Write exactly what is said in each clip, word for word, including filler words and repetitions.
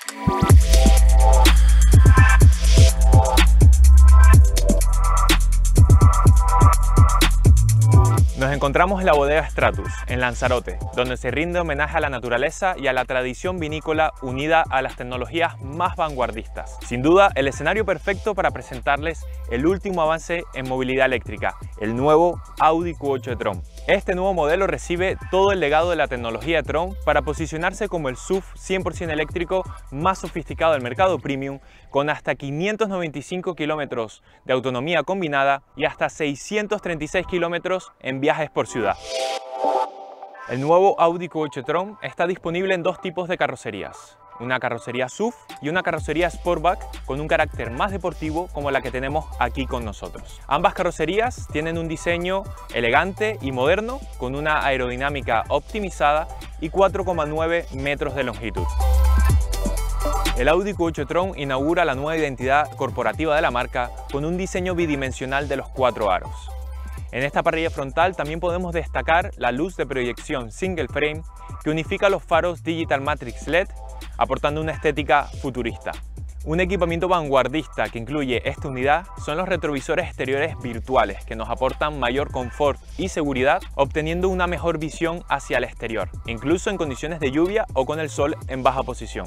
Nos encontramos en la bodega Stratus, en Lanzarote, donde se rinde homenaje a la naturaleza y a la tradición vinícola unida a las tecnologías más vanguardistas. Sin duda, el escenario perfecto para presentarles el último avance en movilidad eléctrica, el nuevo Audi Q ocho e-tron. Este nuevo modelo recibe todo el legado de la tecnología e-tron para posicionarse como el S U V cien por cien eléctrico más sofisticado del mercado premium, con hasta quinientos noventa y cinco kilómetros de autonomía combinada y hasta seiscientos treinta y seis kilómetros en viajes por ciudad. El nuevo Audi Q ocho e-tron está disponible en dos tipos de carrocerías, una carrocería S U V y una carrocería Sportback con un carácter más deportivo como la que tenemos aquí con nosotros. Ambas carrocerías tienen un diseño elegante y moderno con una aerodinámica optimizada y cuatro coma nueve metros de longitud. El Audi Q ocho e-tron inaugura la nueva identidad corporativa de la marca con un diseño bidimensional de los cuatro aros. En esta parrilla frontal también podemos destacar la luz de proyección single frame que unifica los faros Digital Matrix L E D, aportando una estética futurista. Un equipamiento vanguardista que incluye esta unidad son los retrovisores exteriores virtuales que nos aportan mayor confort y seguridad, obteniendo una mejor visión hacia el exterior, incluso en condiciones de lluvia o con el sol en baja posición.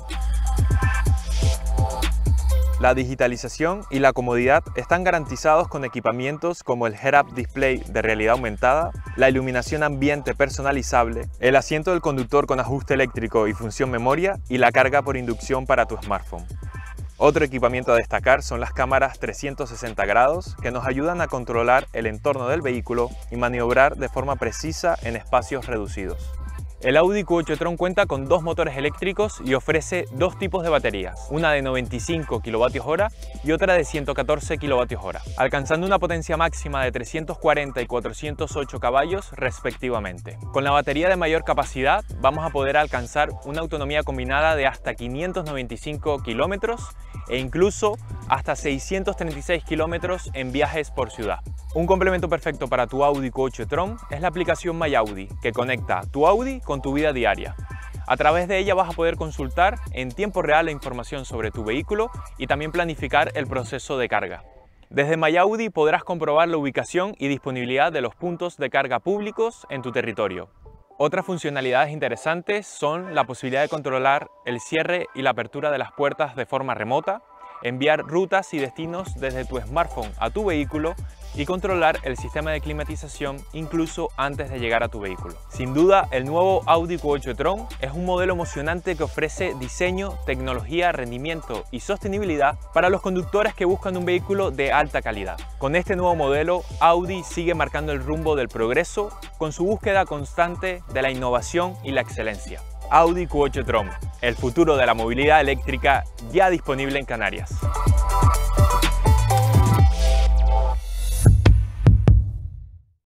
La digitalización y la comodidad están garantizados con equipamientos como el Head-Up Display de realidad aumentada, la iluminación ambiente personalizable, el asiento del conductor con ajuste eléctrico y función memoria y la carga por inducción para tu smartphone. Otro equipamiento a destacar son las cámaras trescientos sesenta grados que nos ayudan a controlar el entorno del vehículo y maniobrar de forma precisa en espacios reducidos. El Audi Q ocho e-tron cuenta con dos motores eléctricos y ofrece dos tipos de baterías, una de noventa y cinco kilovatios hora y otra de ciento catorce kilovatios hora, alcanzando una potencia máxima de trescientos cuarenta y cuatrocientos ocho caballos respectivamente. Con la batería de mayor capacidad vamos a poder alcanzar una autonomía combinada de hasta quinientos noventa y cinco kilómetros e incluso hasta seiscientos treinta y seis kilómetros en viajes por ciudad. Un complemento perfecto para tu Audi Q ocho e-tron es la aplicación MyAudi, que conecta tu Audi con tu vida diaria. A través de ella vas a poder consultar en tiempo real la información sobre tu vehículo y también planificar el proceso de carga. Desde MyAudi podrás comprobar la ubicación y disponibilidad de los puntos de carga públicos en tu territorio. Otras funcionalidades interesantes son la posibilidad de controlar el cierre y la apertura de las puertas de forma remota, enviar rutas y destinos desde tu smartphone a tu vehículo y controlar el sistema de climatización incluso antes de llegar a tu vehículo. Sin duda, el nuevo Audi Q ocho e-tron es un modelo emocionante que ofrece diseño, tecnología, rendimiento y sostenibilidad para los conductores que buscan un vehículo de alta calidad. Con este nuevo modelo, Audi sigue marcando el rumbo del progreso con su búsqueda constante de la innovación y la excelencia. Audi Q ocho e-tron, el futuro de la movilidad eléctrica ya disponible en Canarias.